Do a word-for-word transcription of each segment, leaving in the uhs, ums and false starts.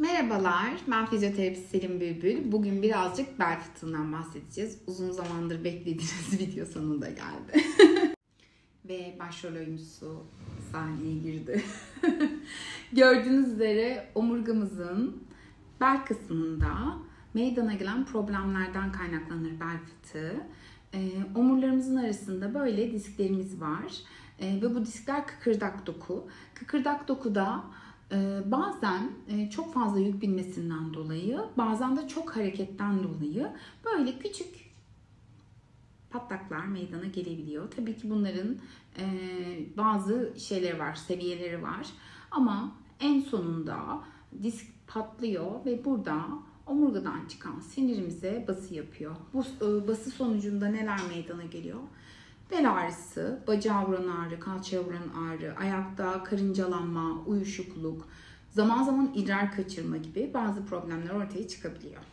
Merhabalar, ben fizyoterapist Selim Bülbül. Bugün birazcık bel fıtığından bahsedeceğiz. Uzun zamandır beklediğiniz video sonunda geldi. Ve başrol oyuncusu sahneye girdi. Gördüğünüz üzere omurgamızın bel kısmında meydana gelen problemlerden kaynaklanır bel fıtığı. E, omurlarımızın arasında böyle disklerimiz var. E, ve bu diskler kıkırdak doku. Kıkırdak dokuda bazen çok fazla yük binmesinden dolayı, bazen de çok hareketten dolayı böyle küçük patlaklar meydana gelebiliyor. Tabii ki bunların bazı şeyleri var, seviyeleri var. Ama en sonunda disk patlıyor ve burada omurgadan çıkan sinirimize bası yapıyor. Bu bası sonucunda neler meydana geliyor? Bel ağrısı, bacağa vuran ağrı, kalçaya vuran ağrı, ayakta karıncalanma, uyuşukluk, zaman zaman idrar kaçırma gibi bazı problemler ortaya çıkabiliyor.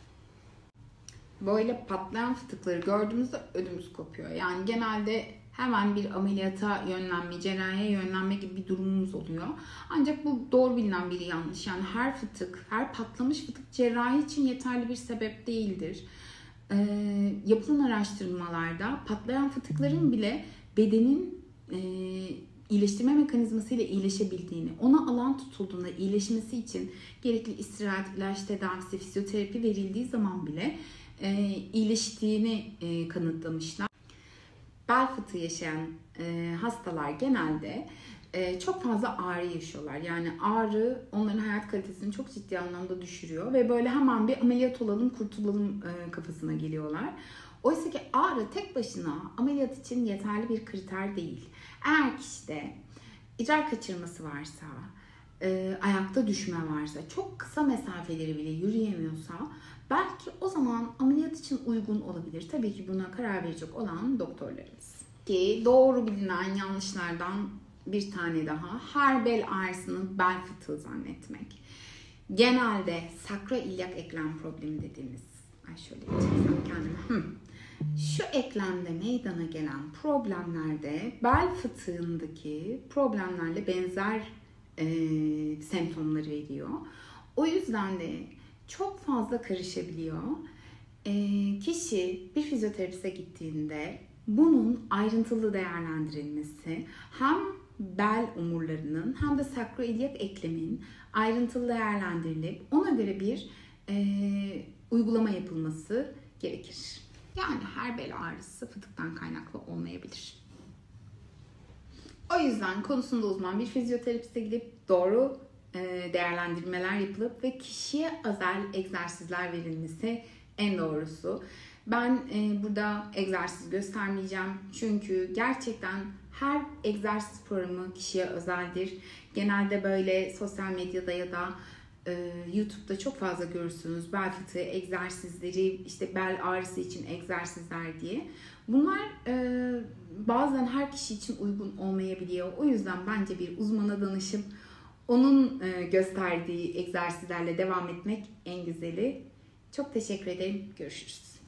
Böyle patlayan fıtıkları gördüğümüzde ödümüz kopuyor. Yani genelde hemen bir ameliyata yönlenme, cerrahiye yönlenme gibi bir durumumuz oluyor. Ancak bu doğru bilinen bir yanlış. Yani her fıtık, her patlamış fıtık cerrahi için yeterli bir sebep değildir. E, yapılan araştırmalarda patlayan fıtıkların bile bedenin e, iyileştirme mekanizmasıyla iyileşebildiğini, ona alan tutulduğunda iyileşmesi için gerekli istirahat, ilaç tedavisi, fizyoterapi verildiği zaman bile e, iyileştiğini e, kanıtlamışlar. Bel fıtığı yaşayan e, hastalar genelde e, çok fazla ağrı yaşıyorlar. Yani ağrı onların hayat kalitesini çok ciddi anlamda düşürüyor ve böyle hemen bir ameliyat olalım, kurtulalım e, kafasına geliyorlar. Oysa ki ağrı tek başına ameliyat için yeterli bir kriter değil. Eğer kişide idrar kaçırması varsa, e, ayakta düşme varsa, çok kısa mesafeleri bile yürüyemiyorsa belki o zaman ameliyat için uygun olabilir. Tabii ki buna karar verecek olan doktorlarımız. Ki doğru bilinen yanlışlardan bir tane daha, her bel ağrısını bel fıtığı zannetmek. Genelde sakroiliyak eklem problemi dediğimiz, ay şöyle çeksem kendime. Hı. Şu eklemde meydana gelen problemlerde bel fıtığındaki problemlerle benzer e, semptomları veriyor. O yüzden de çok fazla karışabiliyor. E, kişi bir fizyoterapiste gittiğinde bunun ayrıntılı değerlendirilmesi hem bel omurlarının hem de sakroiliyak eklemin ayrıntılı değerlendirilip ona göre bir e, uygulama yapılması gerekir. Yani her bel ağrısı fıtıktan kaynaklı olmayabilir. O yüzden konusunda uzman bir fizyoterapiste gidip doğru değerlendirmeler yapılıp ve kişiye özel egzersizler verilmesi en doğrusu. Ben burada egzersiz göstermeyeceğim. Çünkü gerçekten her egzersiz programı kişiye özeldir. Genelde böyle sosyal medyada ya da YouTube'da çok fazla görürsünüz bel fıtığı egzersizleri, işte bel ağrısı için egzersizler diye. Bunlar bazen her kişi için uygun olmayabiliyor. O yüzden bence bir uzmana danışıp onun gösterdiği egzersizlerle devam etmek en güzeli. Çok teşekkür ederim. Görüşürüz.